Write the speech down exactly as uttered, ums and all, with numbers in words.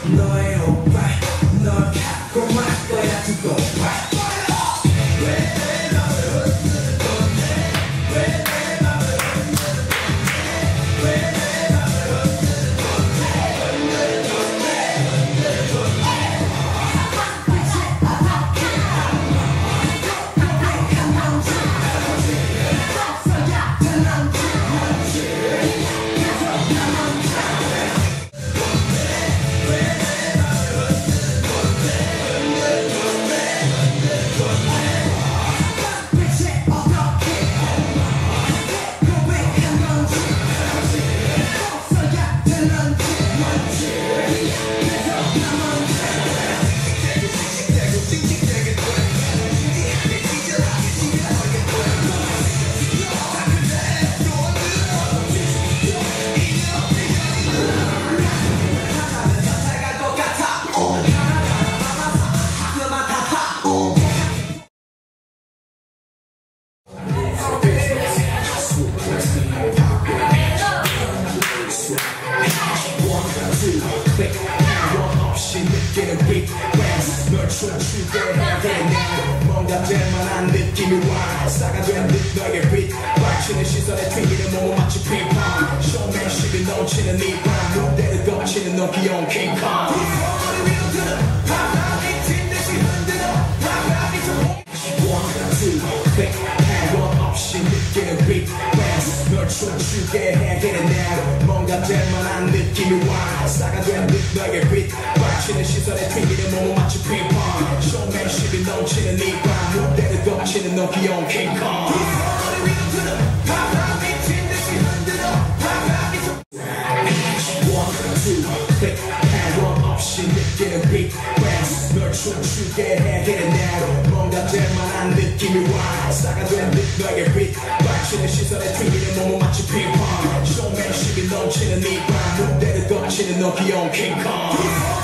너의 오빠 널 갖고 말 거야 두고 봐 뭔가 될만한 느낌이 와 싸가된 듯 너에게 빛 박치는 시선에 튕기는 몸은 마치 핑퐁 쇼맨십이 넘치는 네밤 무대를 거치는 너 귀여운 킹콩 머리 위로 들어 바람이 튄 듯이 흔들어 바람이 좀 One, two, click 한번 없이 느끼는 빛 널 춤추게 해 Get it now 뭔가 될만한 느낌이 와 싸가된 듯 너에게 빛 박치는 시선에 튕기는 몸은 마치 핑퐁 쇼맨십이 넘치는 네밤 무대를 거치는 너 귀여운 킹콩 머리 위로 들어 바람이 튄 듯이 흔들어 바람이 좀 One, two, click 한번 없이 느끼는 빛 널 춤추게 해 Get it now 뭔가 될만한 느낌이 와 싸가된 듯 너에게 빛 박치는 시선에 튕기는 몸은 마치 핑퐁 쇼맨십이 넘치는 네밤 무대를 거치는 너 귀여운 킹콩